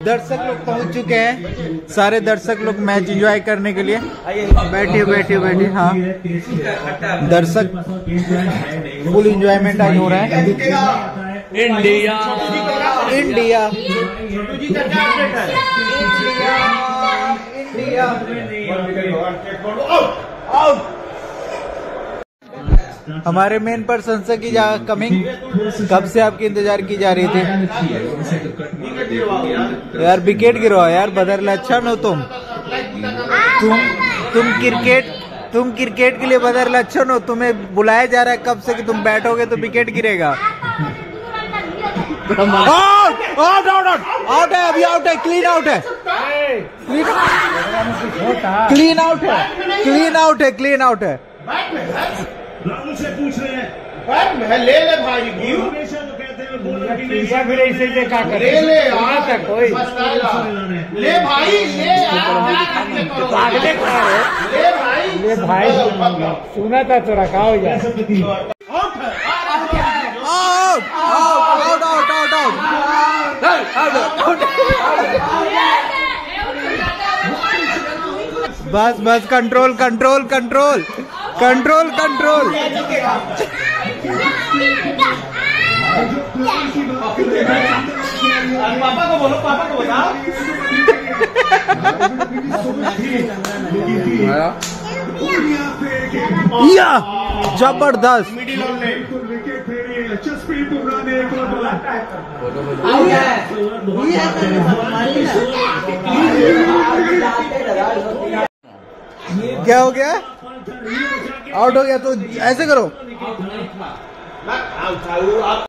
दर्शक लोग पहुंच चुके हैं, सारे दर्शक लोग मैच एंजॉय करने के लिए। बैठिए बैठिए बैठिए। हाँ, दर्शक फुल एंजॉयमेंट आज हो रहा है। इंडिया इंडिया हमारे मेन पर्सन से की कमिंग कब से आपकी इंतजार की जा रही थी यार। विकेट गिरवा यार, बदरला अच्छा नो तुम क्रिकेट के लिए बदरला अच्छा नो। तुम्हें बुलाया जा रहा है कब से कि तुम बैठोगे तो विकेट गिरेगा। आउट है, अभी आउट है, क्लीन आउट है, क्लीन आउट है, क्लीन आउट है, क्लीन आउट है। राहुल से पूछ रहे हैं ले ले भाई, हमेशा तो कहते हैं बॉलर की नहीं फिर ऐसे ले क्या करे, ले तक कोई ले भाई, ले भाई सुना था तो रखा हो जाए। बस बस, control control control control control. पापा को बोलो, पापा को बताओ। या जबरदस्त। क्या हो गया? आउट हो गया तो ऐसे करो।